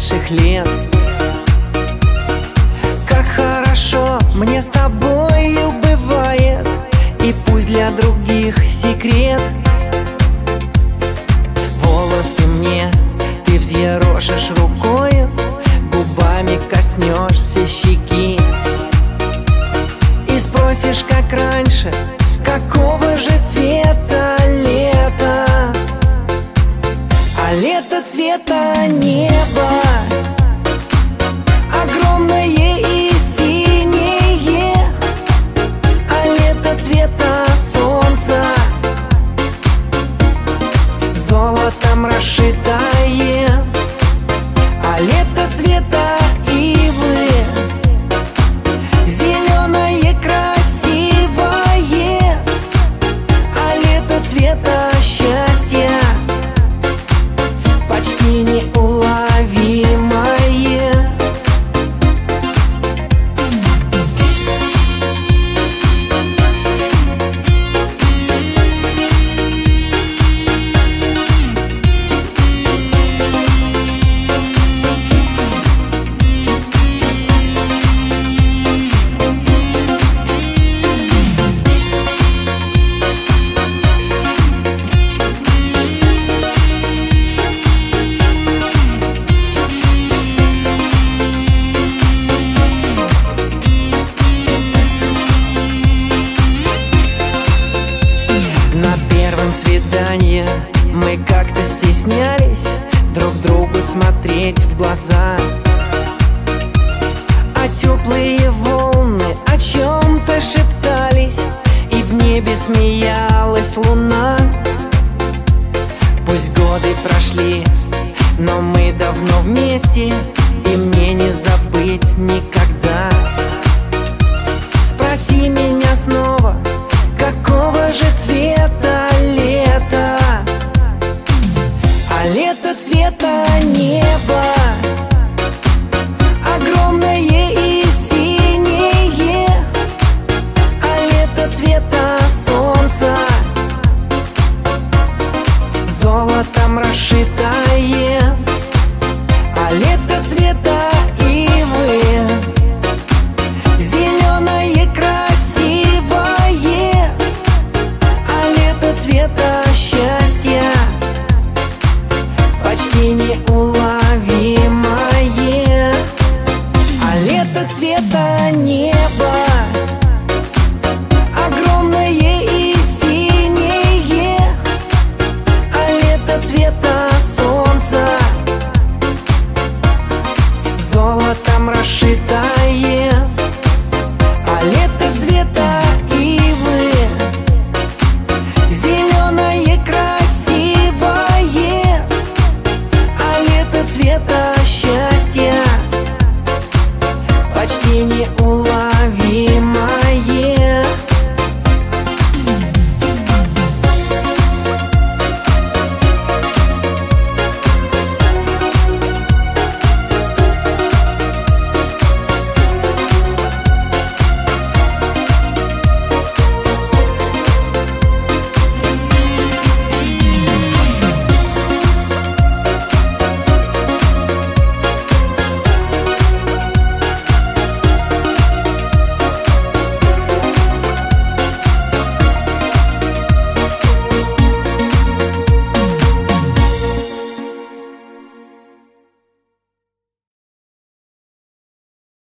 наших лет. Как хорошо мне с тобою бывает, и пусть для других секрет. Волосы мне ты взъерошишь рукою, губами коснешься щеки и спросишь, как раньше, какого же цвета лето. А лето цвета неба, огромное и синее, а лето цвета солнца, золотом расшитое, а лето цвета ивы, зеленое красивое, а лето цвета счастья, почти неуловимое. На первом свидании мы как-то стеснялись друг другу смотреть в глаза, а теплые волны о чем-то шептались, и в небе смеялась луна. Пусть годы прошли, но мы давно вместе, и мне не забыть никогда. Спроси меня снова, какого же цвета лето? А лето цвета неба, огромное и синее, а лето цвета солнца, золотом расшитое, а лето цвета ивы, зеленое красивое, а лето цвета счастья, почти неуловимое. А лето цвета неба, огромное и синее, а лето цвета солнца, золотом расшитое, а лето цвета ивы, зеленое красивое, а лето цвета счастья, почти неуловимо.